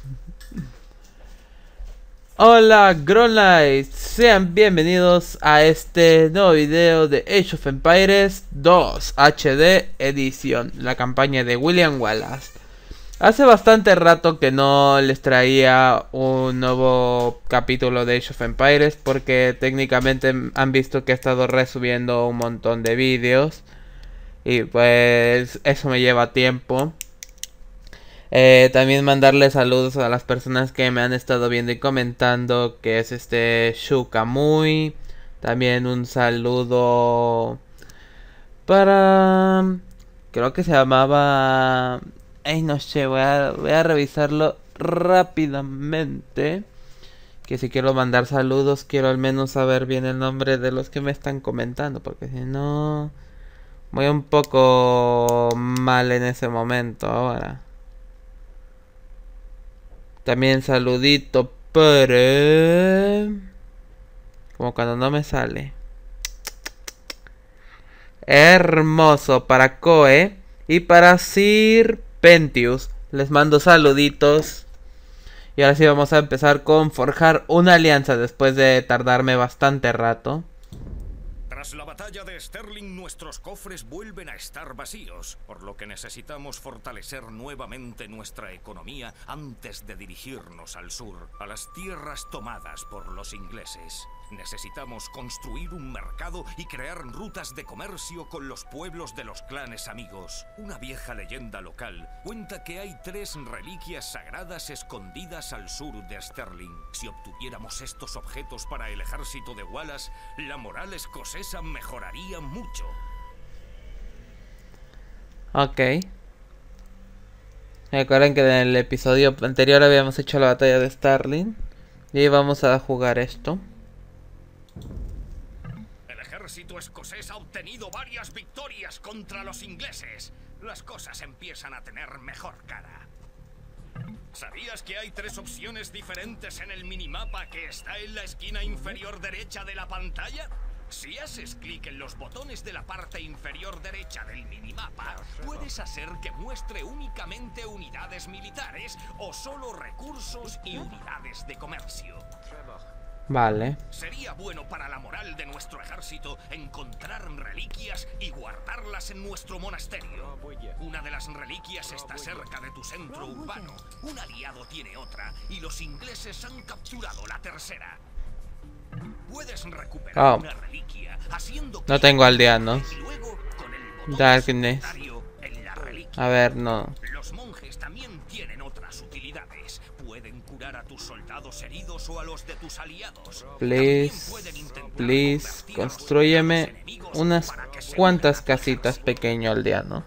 Hola Growlites, sean bienvenidos a este nuevo video de Age of Empires 2 HD edición, la campaña de William Wallace. Hace bastante rato que no les traía un nuevo capítulo de Age of Empires porque técnicamente han visto que he estado resubiendo un montón de vídeos y pues eso me lleva tiempo. También mandarle saludos a las personas que me han estado viendo y comentando, que es Shukamui. También un saludo para... creo que se llamaba... Ay, no sé, voy a revisarlo rápidamente. Que si quiero mandar saludos, quiero al menos saber bien el nombre de los que me están comentando, porque si no... voy un poco mal en ese momento ahora. También saludito para... como cuando no me sale. Hermoso para Koe y para Sir Pentius. Les mando saluditos. Y ahora sí vamos a empezar con forjar una alianza después de tardarme bastante rato. Tras la batalla de Sterling, nuestros cofres vuelven a estar vacíos, por lo que necesitamos fortalecer nuevamente nuestra economía antes de dirigirnos al sur, a las tierras tomadas por los ingleses. Necesitamos construir un mercado y crear rutas de comercio con los pueblos de los clanes amigos. Una vieja leyenda local cuenta que hay 3 reliquias sagradas escondidas al sur de Sterling. Si obtuviéramos estos objetos para el ejército de Wallace, la moral escocesa mejoraría mucho. Ok. Recuerden que en el episodio anterior habíamos hecho la batalla de Sterling. Y vamos a jugar esto. El ejército escocés ha obtenido varias victorias contra los ingleses. Las cosas empiezan a tener mejor cara. ¿Sabías que hay 3 opciones diferentes en el minimapa que está en la esquina inferior derecha de la pantalla? Si haces clic en los botones de la parte inferior derecha del minimapa, puedes hacer que muestre únicamente unidades militares o solo recursos y unidades de comercio. Vale. Sería bueno para la moral de nuestro ejército encontrar reliquias y guardarlas en nuestro monasterio. Una de las reliquias está cerca de tu centro urbano. Un aliado tiene otra y los ingleses han capturado la tercera. Puedes recuperar una reliquia haciendo no tengo aldeanos. y luego con el botón Darkness. en la reliquia. A ver, no. Los monjes también tienen otras utilidades. Pueden curar a tus soldados heridos o a los de tus aliados. Please, construyeme unas cuantas casitas, pequeño aldeano.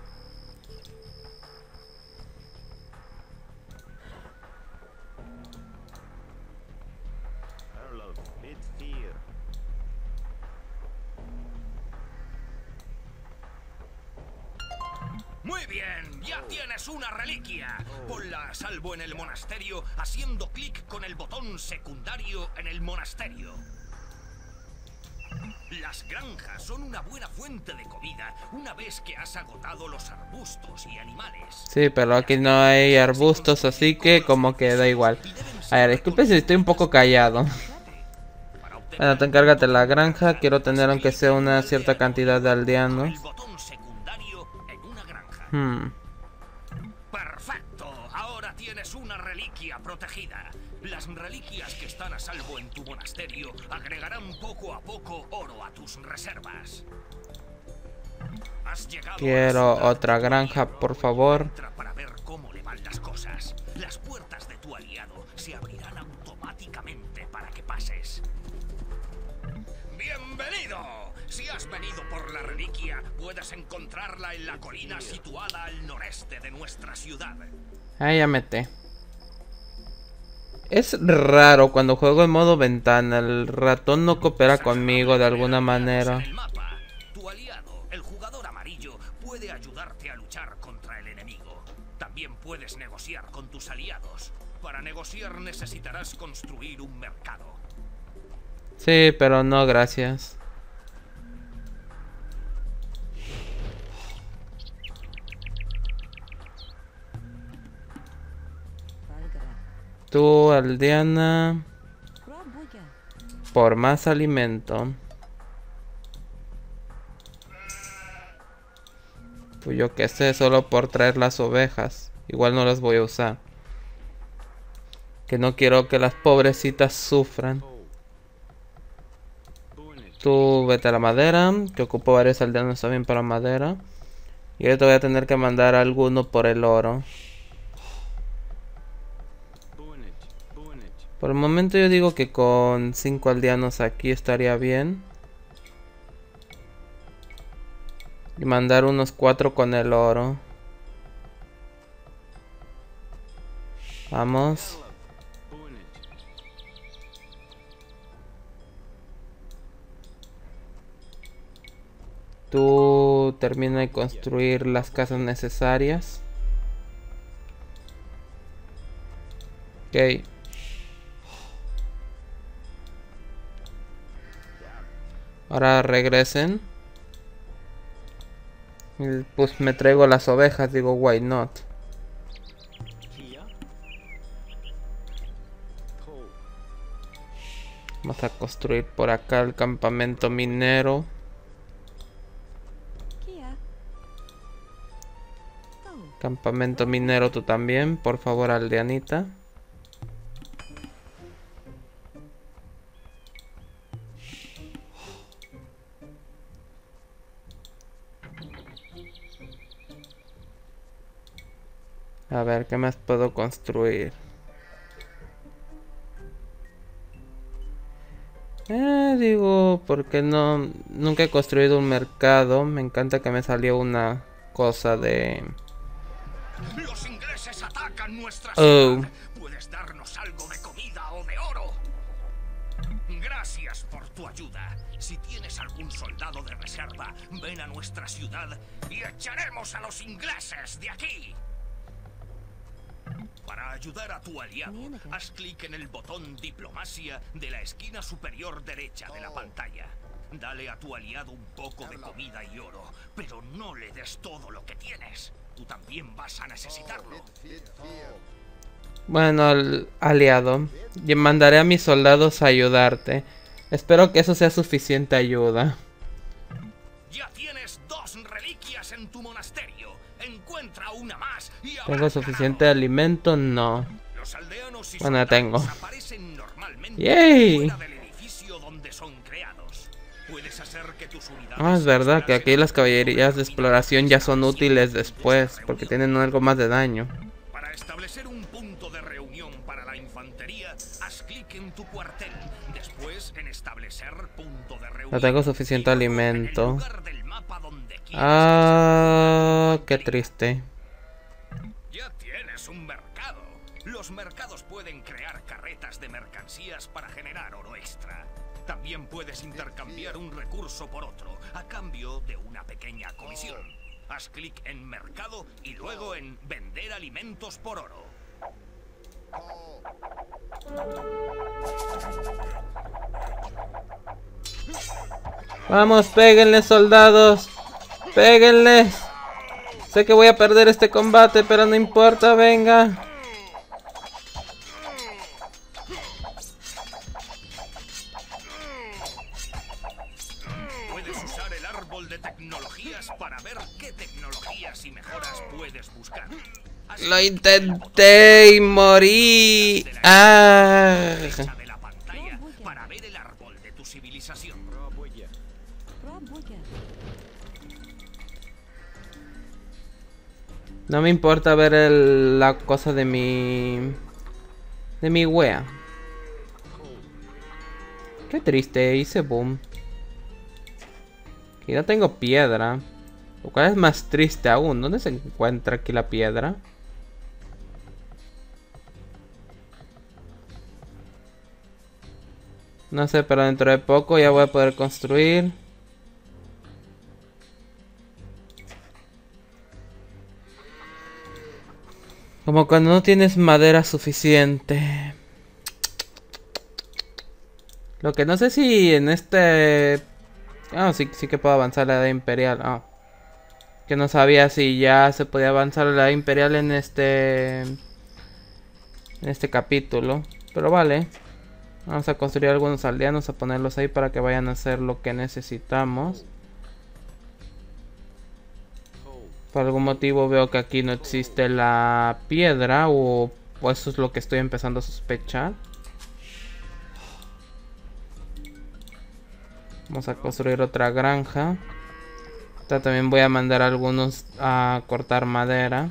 Muy bien, ya tienes una reliquia. Ponla a salvo en el monasterio haciendo clic con el botón secundario en el monasterio. Las granjas son una buena fuente de comida una vez que has agotado los arbustos y animales. Sí, pero aquí no hay arbustos, así que como que da igual. A ver, disculpe si estoy un poco callado. Bueno, tú encárgate la granja. Quiero tener aunque sea una cierta cantidad de aldeanos. Perfecto, ahora tienes una reliquia protegida. Las reliquias que están a salvo en tu monasterio agregarán poco a poco oro a tus reservas. Quiero otra granja, por favor. Para ver cómo le van las cosas. Las puertas de tu aliado se abrirán automáticamente para que pases. ¡Bienvenido! Si has venido por la reliquia, puedes encontrarla en la colina situada al noreste de nuestra ciudad. Ahí ya mete. Es raro cuando juego en modo ventana, el ratón no coopera conmigo de alguna manera. Tu aliado, el jugador amarillo, puede ayudarte a luchar contra el enemigo. También puedes negociar con tus aliados. Para negociar necesitarás construir un mercado. Sí, pero no, gracias. Tú, aldeana, por más alimento. Pues yo qué sé, solo por traer las ovejas. Igual no las voy a usar. Que no quiero que las pobrecitas sufran. Tú vete a la madera, que ocupo varios aldeanos también para madera. Y yo te voy a tener que mandar a alguno por el oro. Por el momento yo digo que con 5 aldeanos aquí estaría bien. Y mandar unos 4 con el oro. Vamos. Tú termina de construir las casas necesarias. Ok. Ahora regresen. Y pues me traigo las ovejas, digo, why not. Vamos a construir por acá el campamento minero. Campamento minero tú también, por favor, aldeanita. A ver, ¿qué más puedo construir? Digo, porque no... Nunca he construido un mercado. Me encanta que me salió una cosa de... Los ingleses atacan nuestra ciudad. ¿Puedes darnos algo de comida o de oro? Gracias por tu ayuda. Si tienes algún soldado de reserva, ven a nuestra ciudad y echaremos a los ingleses de aquí. Para ayudar a tu aliado, haz clic en el botón Diplomacia de la esquina superior derecha de la pantalla. Dale a tu aliado un poco de comida y oro, pero no le des todo lo que tienes. Tú también vas a necesitarlo. Bueno, aliado, yo mandaré a mis soldados a ayudarte. Espero que eso sea suficiente ayuda. Ya tienes 2 reliquias en tu monasterio. Encuentra una más y ¿Tengo suficiente alimento? No. Los aldeanos y bueno, tengo. aparecen normalmente ¡Yay! fuera del edificio donde son creados. Puedes hacer que tus unidades Es verdad que aquí las caballerías de exploración ya son útiles después, porque tienen algo más de daño. Para establecer un punto de reunión para la infantería, haz clic en tu cuartel. Después en establecer punto de reunión. No tengo suficiente alimento. En el lugar del mapa donde quieres Qué triste. Ya tienes un mercado. Los mercados pueden crear carretas de mercancías para generar oro extra. También puedes intercambiar un recurso por otro, a cambio de una pequeña comisión. Haz clic en mercado y luego en vender alimentos por oro. Vamos, péguenle, soldados. Péguenles. Sé que voy a perder este combate, pero no importa, venga. Puedes usar el árbol de tecnologías para ver qué tecnologías y mejoras puedes buscar. Lo intenté y morí. De la pantalla para ver el árbol de tu civilización. No me importa ver la cosa de mi wea. Qué triste, hice boom. Y no tengo piedra. Lo cual es más triste aún. ¿Dónde se encuentra aquí la piedra? No sé, pero dentro de poco ya voy a poder construir. Como cuando no tienes madera suficiente. Lo que no sé si en este... sí que puedo avanzar la edad imperial. Que no sabía si ya se podía avanzar la edad imperial en este... en este capítulo. Pero vale. Vamos a construir algunos aldeanos, a ponerlos ahí para que vayan a hacer lo que necesitamos. Por algún motivo veo que aquí no existe la piedra, o eso es lo que estoy empezando a sospechar. Vamos a construir otra granja. También voy a mandar a algunos a cortar madera.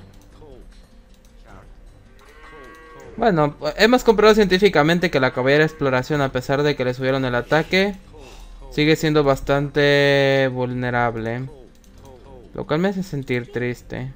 Bueno, hemos comprobado científicamente que la caballería de exploración, a pesar de que le subieron el ataque, sigue siendo bastante vulnerable. Lo cual me hace sentir triste.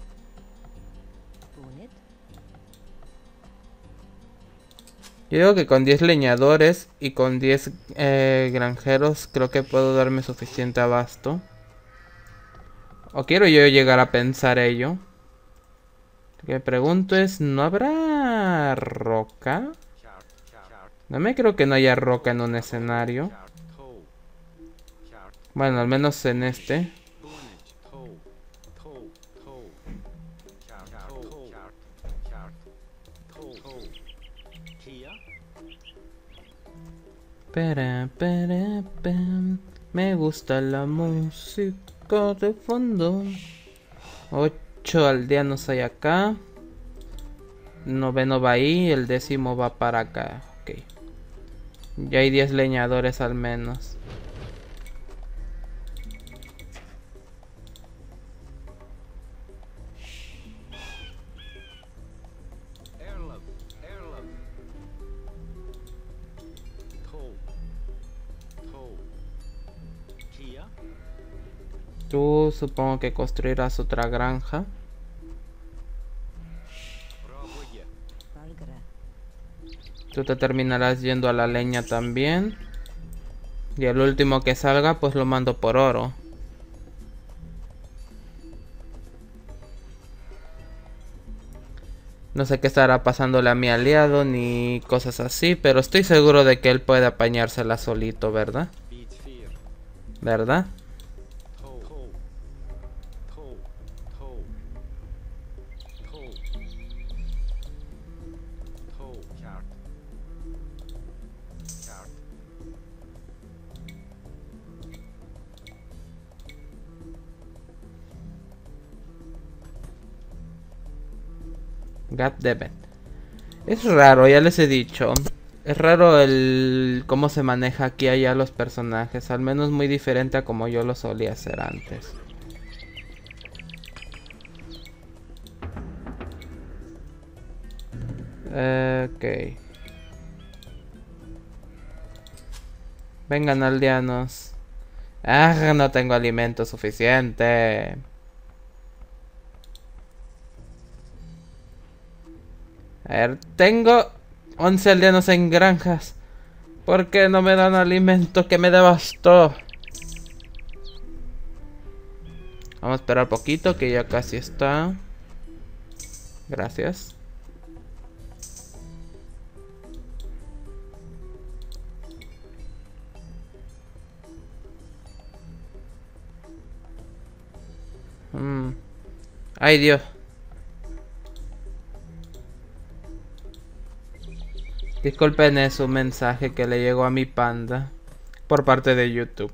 Yo digo que con 10 leñadores y con 10 granjeros creo que puedo darme suficiente abasto. ¿O quiero yo llegar a pensar ello? Lo que me pregunto es, ¿no habrá roca? No me creo que no haya roca en un escenario. Bueno, al menos en este. Me gusta la música de fondo. 8 aldeanos hay acá. 9 va ahí. El 10º va para acá. Ok. Ya hay 10 leñadores al menos. Tú supongo que construirás otra granja. Tú te terminarás yendo a la leña también. Y el último que salga pues lo mando por oro. No sé qué estará pasándole a mi aliado ni cosas así, pero estoy seguro de que él puede apañársela solito, ¿verdad? ¿Verdad? God damn it. Es raro, ya les he dicho. Es raro el cómo se maneja aquí allá los personajes. Al menos muy diferente a como yo lo solía hacer antes. Ok. Vengan, aldeanos. Ah, no tengo alimento suficiente. A ver, tengo 11 aldeanos en granjas. ¿Por qué no me dan alimento que me devastó? Vamos a esperar poquito que ya casi está. Gracias. Ay, Dios. Disculpen su mensaje que le llegó a mi panda por parte de YouTube.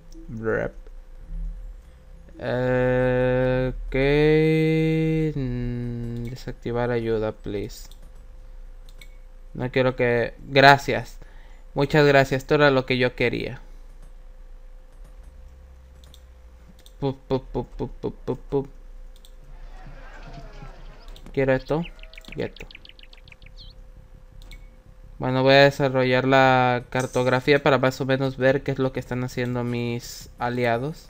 Desactivar ayuda, please. No quiero que... Gracias. Muchas gracias. Esto era lo que yo quería. Quiero esto y esto. Bueno, voy a desarrollar la cartografía para más o menos ver qué es lo que están haciendo mis aliados.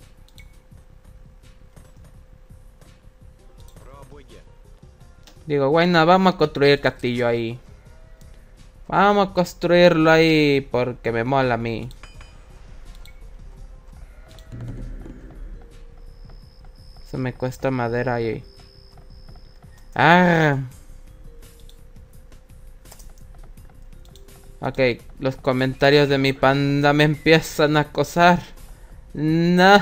Digo, bueno, vamos a construir el castillo ahí. Vamos a construirlo ahí porque me mola a mí. Se me cuesta madera ahí. Ah. Ok, los comentarios de mi panda me empiezan a acosar. No.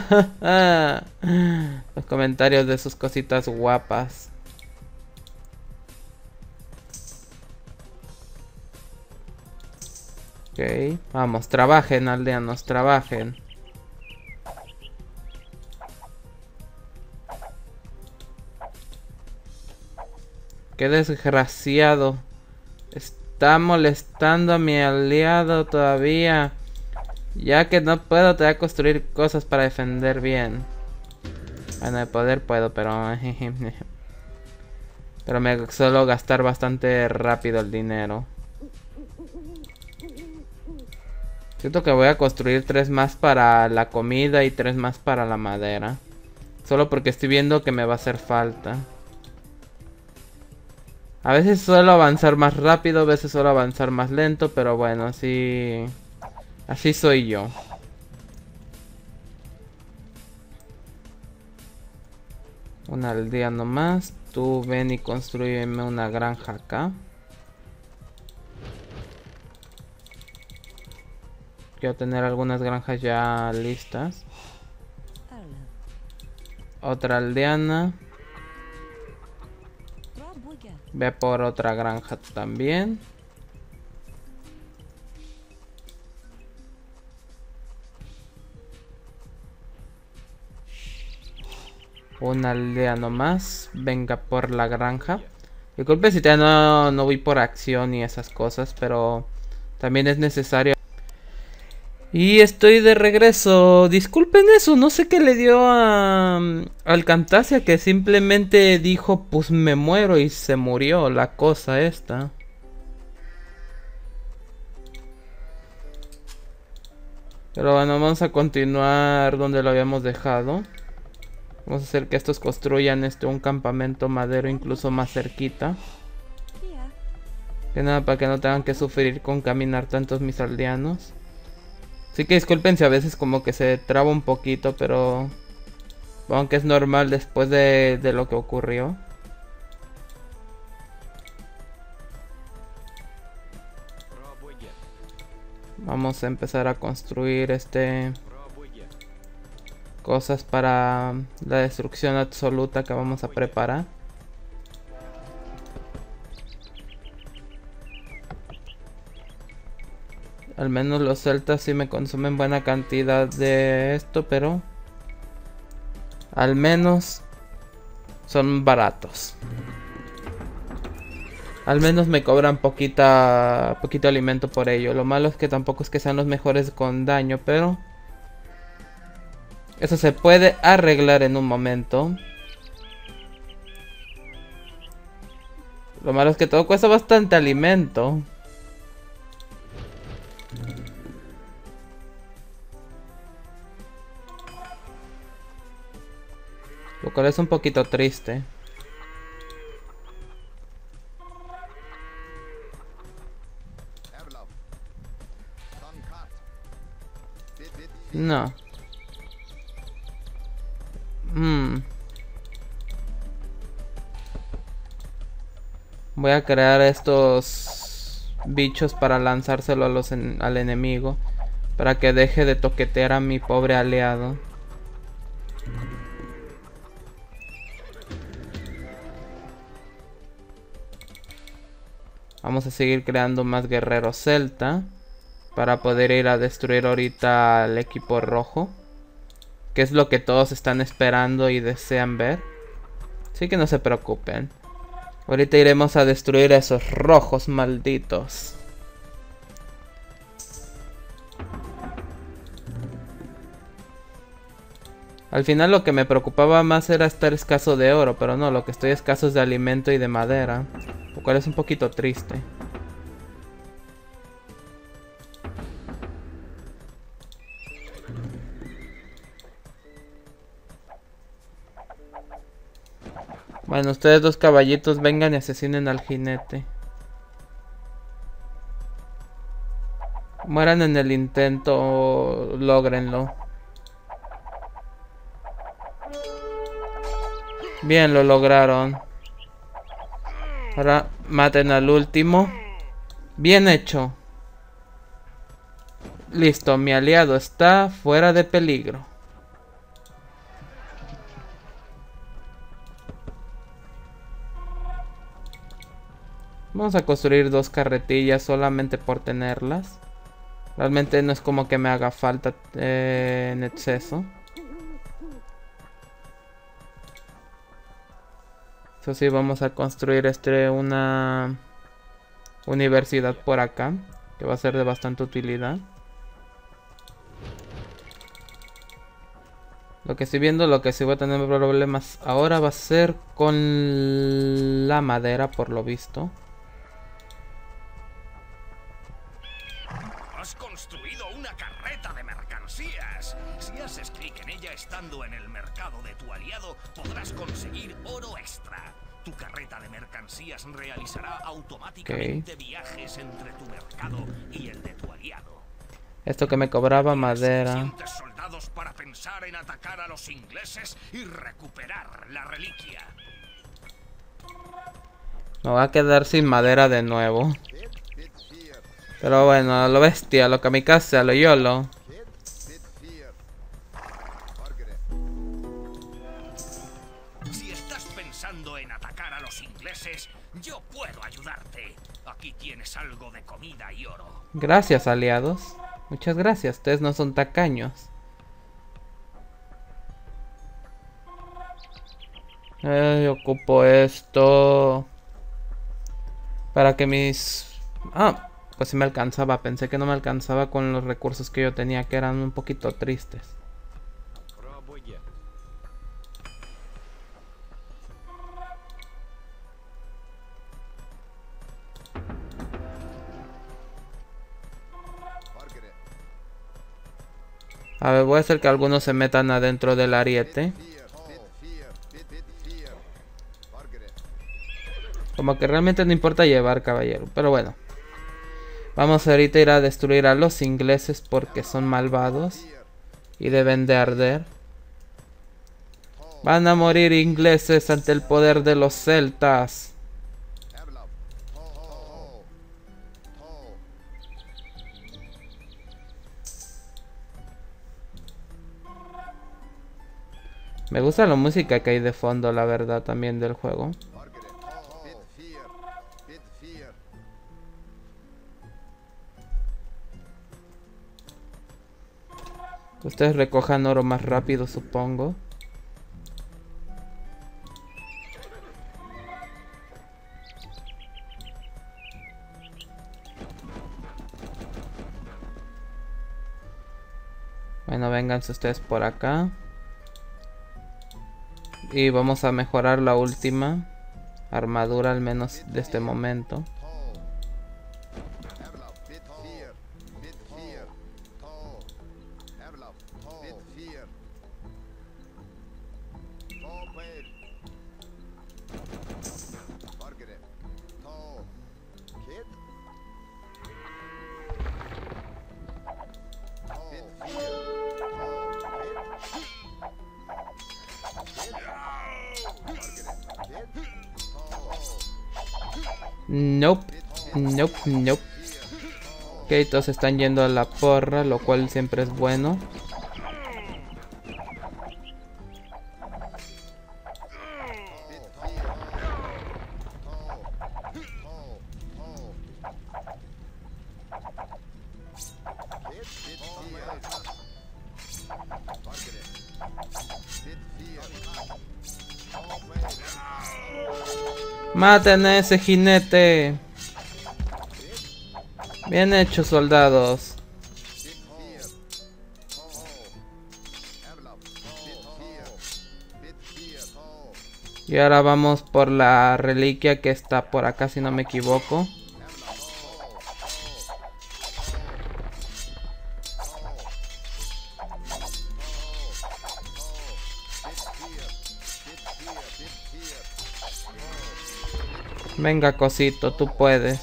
Los comentarios de sus cositas guapas. Ok, vamos, trabajen, aldeanos, trabajen. Qué desgraciado. Está molestando a mi aliado todavía. Ya que no puedo, te voy a construir cosas para defender bien. Bueno, de poder puedo, pero... pero me suelo gastar bastante rápido el dinero. Siento que voy a construir 3 más para la comida y 3 más para la madera. Solo porque estoy viendo que me va a hacer falta. A veces suelo avanzar más rápido, a veces suelo avanzar más lento, pero bueno, así soy yo. Una aldea nomás. Tú ven y construyeme una granja acá. Quiero tener algunas granjas ya listas. Otra aldeana. Ve por otra granja también. Una aldea nomás. Venga por la granja. Disculpe si ya no voy por acción y esas cosas, pero también es necesario. Y estoy de regreso. Disculpen eso, no sé qué le dio a Alcantasia, que simplemente dijo pues me muero y se murió la cosa esta. Pero bueno, vamos a continuar donde lo habíamos dejado. Vamos a hacer que estos construyan un campamento madero incluso más cerquita. Que nada, para que no tengan que sufrir con caminar tantos mis aldeanos. Así que disculpen si a veces como que se traba un poquito, pero... aunque es normal después de lo que ocurrió. Vamos a empezar a construir cosas para la destrucción absoluta que vamos a preparar. Al menos los celtas sí me consumen buena cantidad de esto, pero al menos son baratos. Al menos me cobran poquito alimento por ello. Lo malo es que tampoco es que sean los mejores con daño, pero eso se puede arreglar en un momento. Lo malo es que todo cuesta bastante alimento. Lo cual es un poquito triste. No. Voy a crear estos bichos para lanzárselo al enemigo. Para que deje de toquetear a mi pobre aliado. Vamos a seguir creando más guerreros celta. Para poder ir a destruir ahorita al equipo rojo. Que es lo que todos están esperando y desean ver. Así que no se preocupen. Ahorita iremos a destruir a esos rojos malditos. Al final lo que me preocupaba más era estar escaso de oro. Pero no, lo que estoy escaso es de alimento y de madera. Lo cual es un poquito triste. Bueno, ustedes dos caballitos vengan y asesinen al jinete. Mueran en el intento, lógrenlo. Bien, lo lograron. Ahora maten al último. Bien hecho. Listo, mi aliado está fuera de peligro. Vamos a construir 2 carretillas solamente por tenerlas. Realmente no es como que me haga falta en exceso. Eso sí, vamos a construir una universidad por acá, que va a ser de bastante utilidad. Lo que estoy viendo, lo que sí voy a tener problemas ahora va a ser con la madera, por lo visto. Has construido una carreta de mercancías. Si haces clic en ella estando en el mercado de tu aliado, podrás conseguir oro extra. Tu carreta de mercancías realizará automáticamente viajes entre tu mercado y el de tu aliado. Esto que me cobraba madera. Suficientes soldados para pensar en atacar a los ingleses y recuperar la reliquia. Me voy a quedar sin madera de nuevo. Pero bueno, a lo bestia, a lo kamikaze, a lo YOLO. Si estás pensando en atacar a los ingleses, yo puedo ayudarte. Aquí tienes algo de comida y oro. Gracias, aliados. Muchas gracias, ustedes no son tacaños. Ocupo esto para que mis... Ah, pues sí me alcanzaba. Pensé que no me alcanzaba con los recursos que yo tenía, que eran un poquito tristes. A ver, voy a hacer que algunos se metan adentro del ariete. Como que realmente no importa llevar, caballero. Pero bueno. Vamos ahorita a ir a destruir a los ingleses porque son malvados. Y deben de arder. Van a morir ingleses ante el poder de los celtas. Me gusta la música que hay de fondo, la verdad, también del juego. Ustedes recojan oro más rápido, supongo. Bueno, vénganse ustedes por acá. Y vamos a mejorar la última armadura, al menos de este momento. Nope, nope, nope. Ok, todos están yendo a la porra, lo cual siempre es bueno. ¡Maten a ese jinete! Bien hecho, soldados. Y ahora vamos por la reliquia que está por acá, si no me equivoco. Venga, cosito, tú puedes.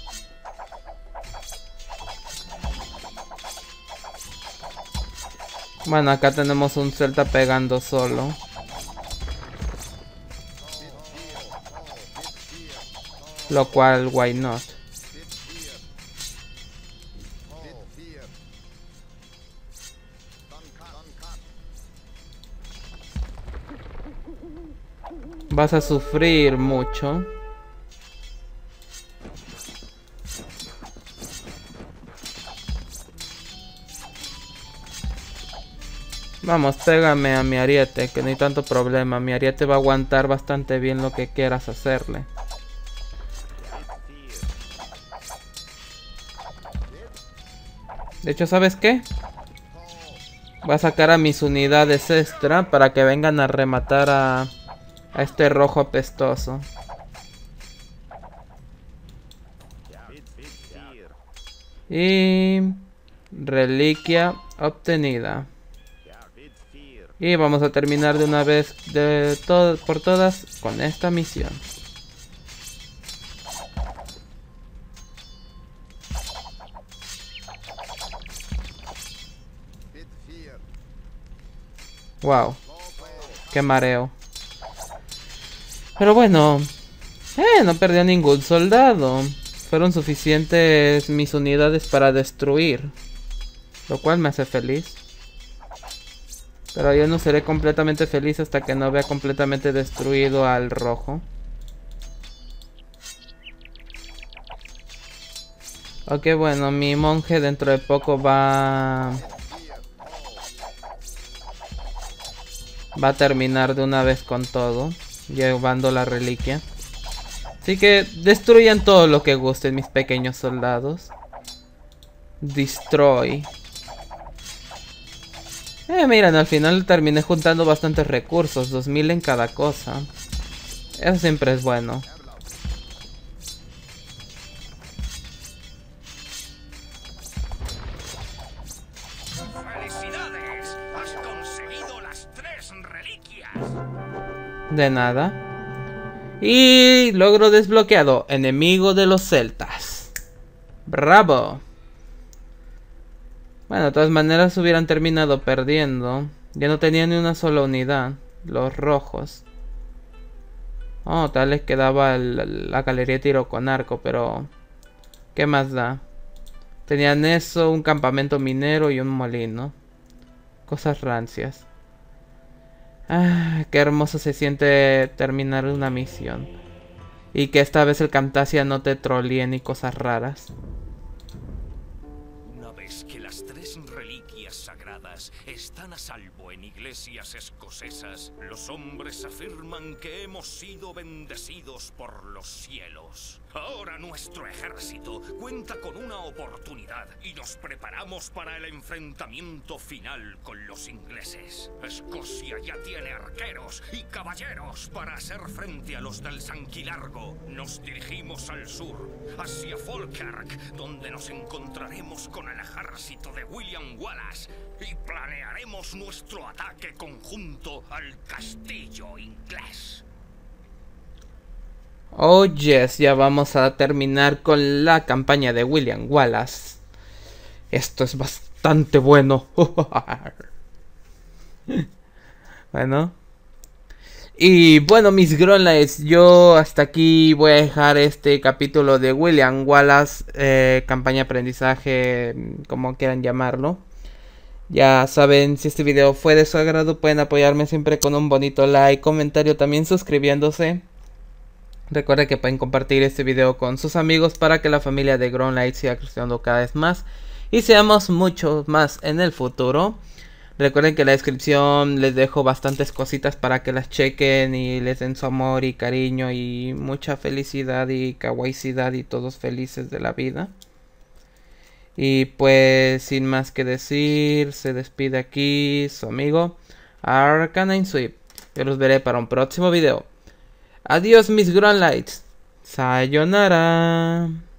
Bueno, acá tenemos un celta pegando solo. Lo cual, why not? Vas a sufrir mucho. Vamos, pégame a mi ariete, que no hay tanto problema. Mi ariete va a aguantar bastante bien lo que quieras hacerle. De hecho, ¿sabes qué? Voy a sacar a mis unidades extra para que vengan a rematar a este rojo apestoso. Y reliquia obtenida. Y vamos a terminar de una vez por todas con esta misión. Wow, qué mareo. Pero bueno, no perdió ningún soldado. Fueron suficientes mis unidades para destruir, lo cual me hace feliz. Pero yo no seré completamente feliz hasta que no vea completamente destruido al rojo. Ok, bueno, mi monje dentro de poco va a terminar de una vez con todo, llevando la reliquia. Así que destruyan todo lo que gusten, mis pequeños soldados. Destroy. Miren, al final terminé juntando bastantes recursos, 2000 en cada cosa. Eso siempre es bueno. ¡Felicidades! ¡Has conseguido las 3 reliquias! De nada. Y logro desbloqueado, enemigo de los celtas. ¡Bravo! Bueno, de todas maneras hubieran terminado perdiendo. Ya no tenían ni una sola unidad, los rojos. Oh, tal les quedaba la galería de tiro con arco, pero ¿qué más da? Tenían eso, un campamento minero y un molino. Cosas rancias. Ah, qué hermoso se siente terminar una misión. Y que esta vez el Camtasia no te trolee ni cosas raras. Una vez que las 3 reliquias sagradas están a salvo en iglesias escocesas, los hombres afirman que hemos sido bendecidos por los cielos. Ahora nuestro ejército cuenta con una oportunidad y nos preparamos para el enfrentamiento final con los ingleses. Escocia ya tiene arqueros y caballeros para hacer frente a los del Sanquilargo. Nos dirigimos al sur, hacia Falkirk, donde nos encontraremos con el ejército de William Wallace y planearemos nuestro ataque conjunto al castillo inglés. Oh yes, ya vamos a terminar con la campaña de William Wallace. Esto es bastante bueno. Bueno. Y bueno, mis Growlithes, yo hasta aquí voy a dejar este capítulo de William Wallace, campaña aprendizaje, como quieran llamarlo. Ya saben, si este video fue de su agrado, pueden apoyarme siempre con un bonito like, comentario, también suscribiéndose. Recuerden que pueden compartir este video con sus amigos para que la familia de Growlithe siga creciendo cada vez más y seamos muchos más en el futuro. Recuerden que en la descripción les dejo bastantes cositas para que las chequen y les den su amor y cariño y mucha felicidad y kawaiicidad y todos felices de la vida. Y pues sin más que decir, se despide aquí su amigo Arcanine Sweep. Yo los veré para un próximo video. Adiós mis Growlithes. Sayonara.